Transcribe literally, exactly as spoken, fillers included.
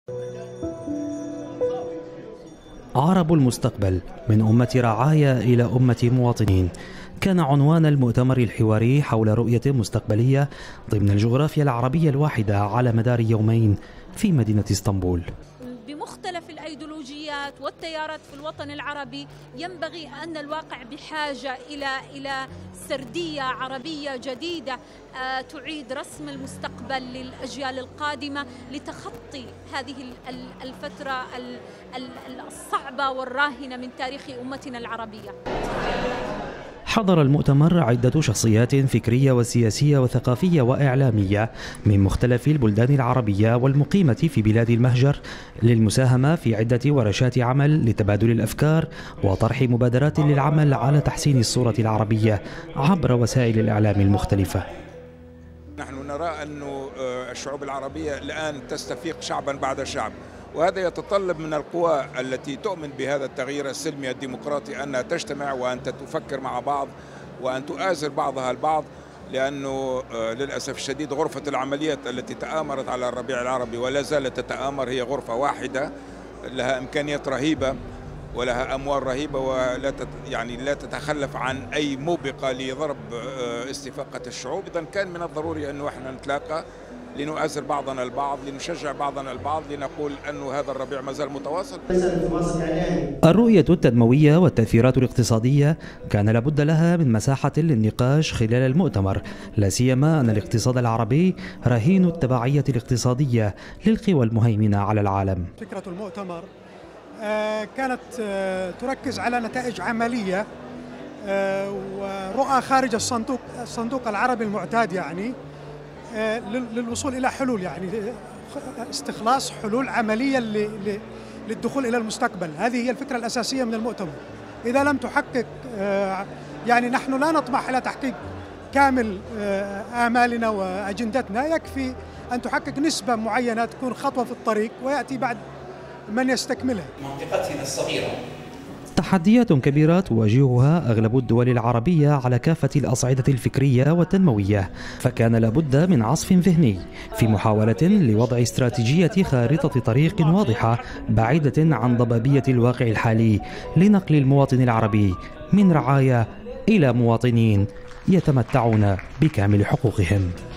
عرب المستقبل، من أمة رعايا إلى أمة مواطنين، كان عنوان المؤتمر الحواري حول رؤية مستقبلية ضمن الجغرافيا العربية الواحدة على مدار يومين في مدينة اسطنبول. بمختلف الأيديولوجيات والتيارات في الوطن العربي ينبغي أن الواقع بحاجة إلى إلى سردية عربية جديدة تعيد رسم المستقبل للأجيال القادمة لتخطي هذه الفترة الصعبة والراهنة من تاريخ أمتنا العربية. حضر المؤتمر عدة شخصيات فكرية وسياسية وثقافية وإعلامية من مختلف البلدان العربية والمقيمة في بلاد المهجر للمساهمة في عدة ورشات عمل لتبادل الأفكار وطرح مبادرات للعمل على تحسين الصورة العربية عبر وسائل الإعلام المختلفة. نحن نرى أن الشعوب العربية الآن تستفيق شعبا بعد شعب، وهذا يتطلب من القوى التي تؤمن بهذا التغيير السلمي الديمقراطي أنها تجتمع وأن تفكر مع بعض وأن تؤازر بعضها البعض، لأنه للأسف الشديد غرفة العمليات التي تآمرت على الربيع العربي ولا زالت تتآمر هي غرفة واحدة لها إمكانيات رهيبة ولها أموال رهيبة ولا يعني لا تتخلف عن أي موبقة لضرب استفاقة الشعوب. إذن كان من الضروري أنه احنا نتلاقى لنؤازر بعضنا البعض، لنشجع بعضنا البعض، لنقول أن هذا الربيع ما زال متواصل. الرؤية التنموية والتأثيرات الاقتصادية كان لابد لها من مساحة للنقاش خلال المؤتمر، لا سيما أن الاقتصاد العربي رهين التبعية الاقتصادية للقوى المهيمنة على العالم. فكرة المؤتمر كانت تركز على نتائج عملية ورؤى خارج الصندوق الصندوق العربي المعتاد، يعني للوصول إلى حلول، يعني استخلاص حلول عملية للدخول إلى المستقبل. هذه هي الفكرة الأساسية من المؤتمر. إذا لم تحقق، يعني نحن لا نطمح إلى تحقيق كامل آمالنا وأجندتنا، يكفي أن تحقق نسبة معينة تكون خطوة في الطريق ويأتي بعد من يستكملها. منطقتنا الصغيرة تحديات كبيرة تواجهها أغلب الدول العربية على كافة الأصعدة الفكرية والتنموية، فكان لابد من عصف ذهني في محاولة لوضع استراتيجية خارطة طريق واضحة بعيدة عن ضبابية الواقع الحالي لنقل المواطن العربي من رعايا إلى مواطنين يتمتعون بكامل حقوقهم.